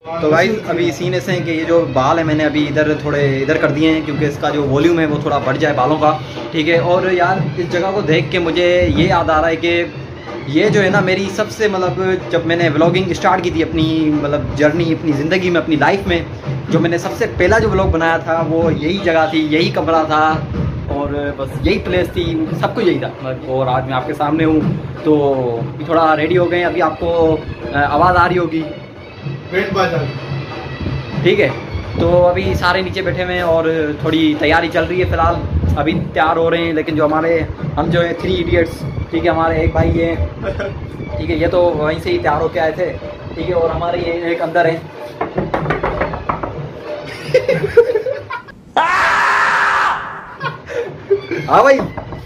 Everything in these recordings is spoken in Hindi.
तो भाई अभी सीन ऐसे हैं कि ये जो बाल है मैंने अभी इधर थोड़े इधर कर दिए हैं क्योंकि इसका जो वॉल्यूम है वो थोड़ा बढ़ जाए बालों का, ठीक है। और यार इस जगह को देख के मुझे ये याद आ रहा है कि ये जो है ना मेरी सबसे मतलब जब मैंने व्लॉगिंग स्टार्ट की थी अपनी मतलब जर्नी अपनी ज़िंदगी में अपनी लाइफ में, जो मैंने सबसे पहला जो व्लॉग बनाया था वो यही जगह थी, यही कमरा था और बस यही प्लेस थी, सब कुछ यही था। और आज मैं आपके सामने हूँ तो थोड़ा रेडी हो गए, अभी आपको आवाज़ आ रही होगी, ठीक है। तो अभी सारे नीचे बैठे हुए हैं और थोड़ी तैयारी चल रही है फ़िलहाल, अभी तैयार हो रहे हैं। लेकिन जो हमारे हम जो है 3 इडियट्स, ठीक है, हमारे एक भाई है, ठीक है, ये तो वहीं से ही तैयार होके आए थे, ठीक है। और हमारे ये एक अंदर है हाँ भाई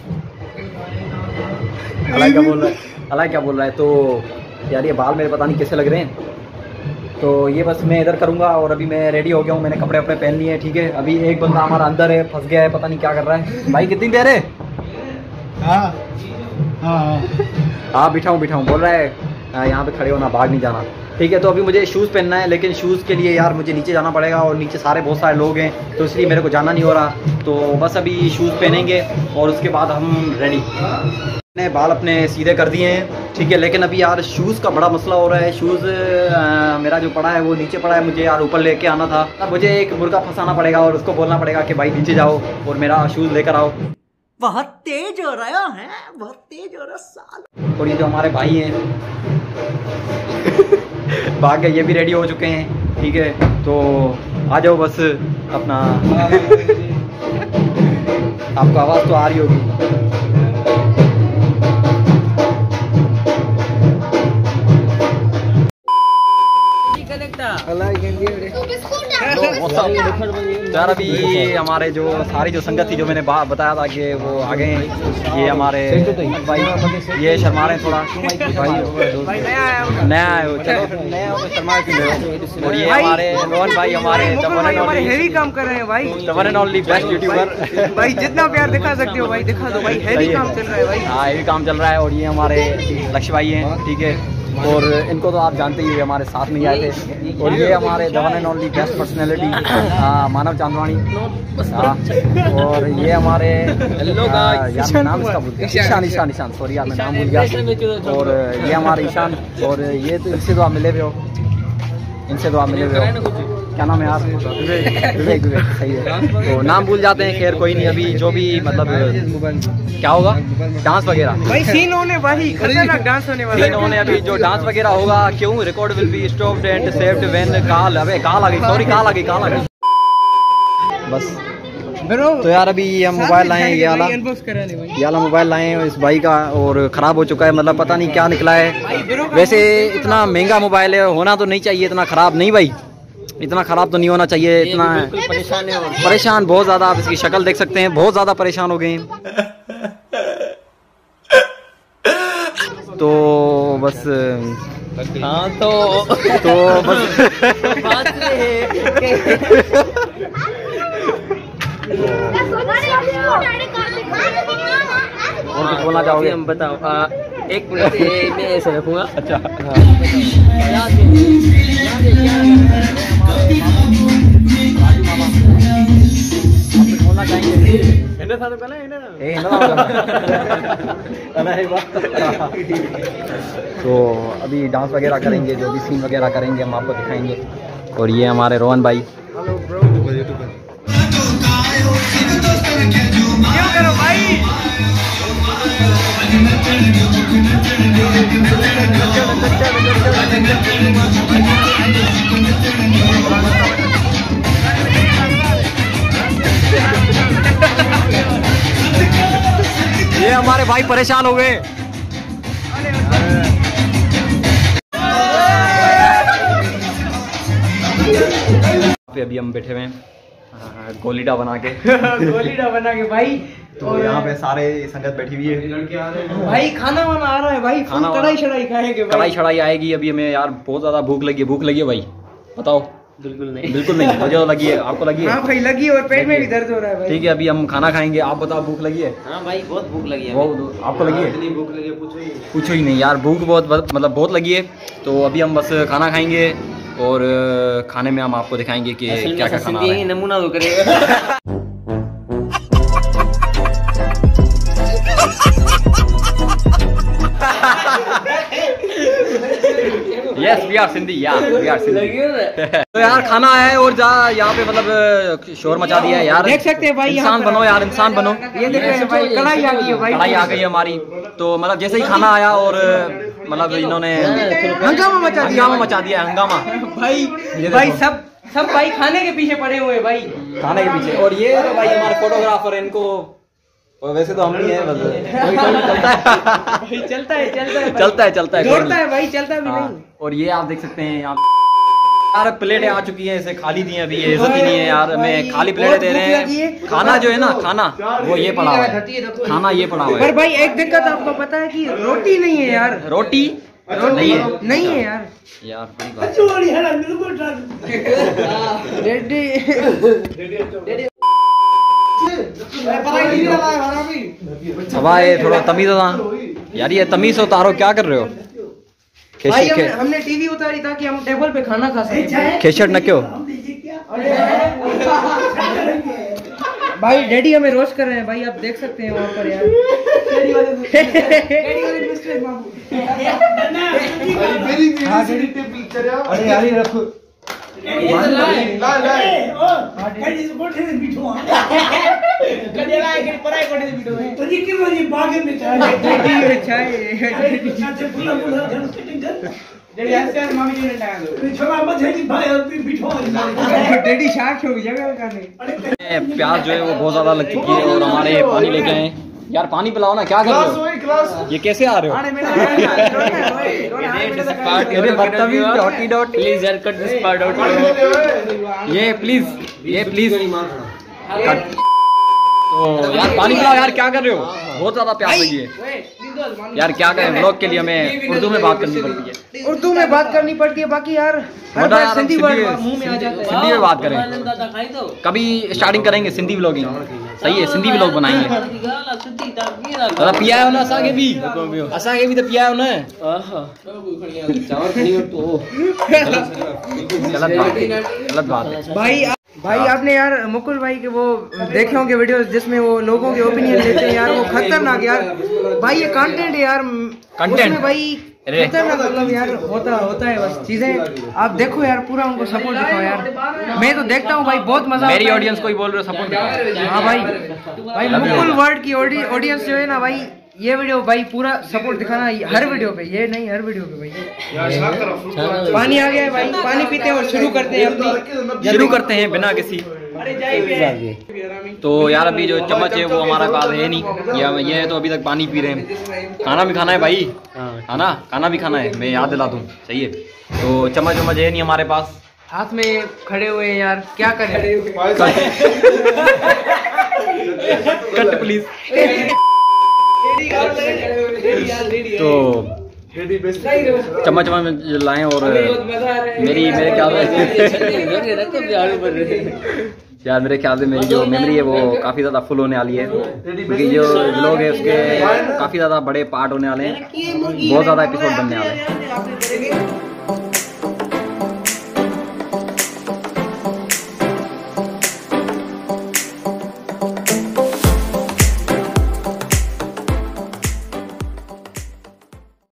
अलाय क्या बोल रहा है, अलाय क्या बोल रहा है। तो यार ये बाल मेरे पता नहीं कैसे लग रहे हैं, तो ये बस मैं इधर करूँगा। और अभी मैं रेडी हो गया हूँ, मैंने कपड़े वपड़े पहन लिए हैं, ठीक है। अभी एक बंदा हमारा अंदर है, फंस गया है, पता नहीं क्या कर रहा है। भाई कितनी देर है? हाँ बिठाऊँ बोल रहा है यहाँ पे खड़े होना, भाग नहीं जाना, ठीक है। तो अभी मुझे शूज़ पहनना है, लेकिन शूज़ के लिए यार मुझे नीचे जाना पड़ेगा और नीचे सारे बहुत सारे लोग हैं, तो इसलिए मेरे को जाना नहीं हो रहा। तो बस अभी शूज़ पहनेंगे और उसके बाद हम रेडी। मैंने बाल अपने सीधे कर दिए हैं, ठीक है। लेकिन अभी यार शूज़ का बड़ा मसला हो रहा है। शूज़ मेरा जो पड़ा है वो नीचे पड़ा है, मुझे यार ऊपर लेके आना था। अब मुझे एक मुर्गा फंसाना पड़ेगा और उसको बोलना पड़ेगा कि भाई नीचे जाओ और मेरा शूज़ लेकर आओ। बहुत तेज हो रहा है, बहुत तेज हो रहा साल। और ये जो हमारे भाई हैं भाग गए, ये भी रेडी हो चुके हैं, ठीक है। तो आ जाओ बस अपना आपको आवाज़ तो आ रही होगी। यार अभी हमारे जो सारी जो संगत थी जो मैंने बताया था कि वो आ गए हैं, ये हमारे भाई ये शर्मा रहे हैं थोड़ा, भाई नया आए हो, चलो नया हो तो शर्मा क्यों। और ये हमारे रोहन भाई हमारे हेवी काम कर रहे हैं भाई, the one and only best YouTuber भाई, जितना प्यार दिखा सकते हो भाई दिखा दो भाई, हेवी काम चल रहा है भाई। हाँ हेवी काम चल रहा है। और ये हमारे लक्ष्य भाई हैं, ठीक है। और इनको तो आप जानते ही हमारे साथ में आए थे। और ये हमारे the one and only best personality Manav Chandwani, और ये हमारे यार नाम इसका भूल गया, ईशान सॉरी यार मैं नाम भूल गया। और ये हमारे ईशान, और ये तो इनसे तो आप मिले हुए हो, इनसे तो आप मिले हुए हो, क्या नाम है यार? विवेक सही है, तो नाम भूल जाते हैं। खैर कोई नहीं, अभी जो भी मतलब क्या होगा डांस वगैरह भाई सीन होने भाई, खतरनाक डांस होने वाला सीन होने, अभी जो डांस वगैरह होगा, क्यों record will be stopped and saved when call, अबे कॉल आ गई, सॉरी कॉल आ गई बस। तो यार अभी हम मोबाइल लाए हैं, ये वाला मोबाइल लाए हैं इस भाई का, और ख़राब हो चुका है, मतलब पता नहीं क्या निकला है। वैसे इतना महंगा मोबाइल है, होना तो नहीं चाहिए इतना ख़राब, नहीं भाई इतना ख़राब तो नहीं होना चाहिए, इतना परेशान बहुत ज़्यादा। आप इसकी शक्ल देख सकते हैं, बहुत ज़्यादा परेशान हो गए हैं। तो बस हाँ तो बस बात है और कुछ बोलना चाहोगे? हम बताओ, एक मिनट मैं ऐसे रखूँगा। अच्छा बोलना चाहेंगे? तो अभी डांस वगैरह करेंगे, जो भी सीन वगैरह करेंगे हम आपको दिखाएंगे। और ये हमारे रोहन भाई, ये हमारे भाई परेशान हो गए। अभी हम बैठे हुए हैं गोलीडा बना के गोलीडा बना के भाई। तो यहाँ पे सारे संगत बैठी हुई है भाई, खाना वाना आ रहा है भाई, फुल कढ़ाई शढ़ाई खाएंगे, कढ़ाई शढ़ाई आएगी। अभी हमें यार बहुत ज्यादा भूख लगी है भाई, बताओ। बिल्कुल नहीं मुझे तो लगी है, आपको लगी है? हाँ भाई लगी, और पेट में भी दर्द हो रहा है भाई। ठीक है अभी हम खाना खाएंगे, आप बताओ भूख लगी है? हाँ भाई बहुत भूख लगी है। आपको लगी है? इतनी भूख लगी है पूछो ही नहीं यार, भूख बहुत मतलब बहुत लगी है। तो अभी हम बस खाना खाएंगे और खाने में हम आपको दिखाएंगे कि क्या क्या खाना है। नमूना तो करेगा। यस वी आर सिंधी यार, वी आर सिंधी। तो यार खाना है और जा यहाँ पे मतलब शोर मचा दिया है यार। देख सकते हैं भाई, इंसान बनो यार, इंसान बनो। ये देखो भाई, कढ़ाई आ गई है भाई, कढ़ाई आ गई है हमारी। तो मतलब जैसे ही खाना आया और मतलब इन्होंने हंगामा मचा दिया हंगामा भाई सब भाई खाने के पीछे पड़े हुए भाई, खाने के पीछे। और ये तो भाई हमारे फोटोग्राफर है, इनको और वैसे तो हम ही हैं, चलता है जोड़ता है भाई, चलता भी नहीं। और ये आप देख सकते हैं यहाँ यार प्लेटें आ चुकी हैं, इसे खाली दी हैं अभी, ये इज्जत ही नहीं है यार। हमें खाली प्लेटें दे रहे हैं। खाना जो है ना, खाना वो ये पड़ा हुआ है, खाना ये पड़ा हुआ है। पर भाई एक दिक्कत आपको पता है कि रोटी नहीं है यार, रोटी नहीं है यार बड़ी बात। अब आए थोड़ा तमीज यार, ये तमीज उतारो, क्या कर रहे हो? भाई हमने टीवी उतारी ताकि हम टेबल पे खाना खा सकें। खेचड़ न क्यों भाई, डैडी हमें रोस्ट कर रहे हैं भाई, आप देख सकते हैं वहाँ पर यार। अरे यार रखो डैडी शार्ट हो गया। प्याज जो है वो बहुत ज्यादा लग चुकी है और हमारे पानी लेके आए यार। पानी पिलाओ ना, क्या कर रहे हो? ये कैसे आ रहे हो? प्लीज यार कट दिस पार्ट आउट। ये प्लीज तो यार पानी पिलाओ यार, क्या कर रहे हो? बहुत ज्यादा प्यास लगी है यार, क्या करें? व्लॉग के लिए हमें उर्दू में बात करनी पड़ती है। उर्दू में बात करनी पड़ती है, बाकी यार हर बार सिंधी वर्ड मुंह में आ जाता है। सिंधी में बात करें, कभी स्टार्टिंग करेंगे सिंधी व्लॉगिंग। सही है, सिंधी व्लॉग बनाएंगे। पिया है ना असांखे भी तो पिया है ना। गलत बात है भाई आपने यार मुकुल भाई के वो देखे होंगे वीडियोस जिसमें वो लोगों के ओपिनियन लेते हैं यार, वो खतरनाक यार भाई, ये कंटेंट यार, कंटेंट भाई खतरनाक, मतलब यार होता है बस चीजें। आप देखो यार, पूरा उनको सपोर्ट दिखाओ यार। मैं तो देखता हूँ भाई, बहुत मजा। मेरी ऑडियंस को ही बोल रहे हो सपोर्ट दिखाओ। हाँ भाई मुकुल वर्ल्ड की ऑडियंस जो है ना भाई, ये वीडियो भाई पूरा सपोर्ट दिखाना हर वीडियो पे, ये नहीं हर वीडियो पे भाई। पानी आ गया है भाई, पानी पीते हैं और शुरू करते हैं बिना किसी। तो यार अभी जो चम्मच है वो हमारे पास है नहीं, ये है तो अभी तक पानी पी रहे हैं। खाना भी खाना है भाई, है ना, खाना भी खाना है, मैं याद दिला दूँ। सही है, तो चम्मच है नहीं हमारे पास, हाथ में खड़े हुए हैं यार, क्या करें? Cut please. तो चम्मच लाएं और मेरे ख्याल से मेरी जो मेमोरी है वो काफ़ी ज़्यादा फुल होने वाली है, क्योंकि जो व्लॉग है उसके काफ़ी ज़्यादा बड़े पार्ट होने वाले हैं, बहुत ज़्यादा एपिसोड बनने वाले हैं।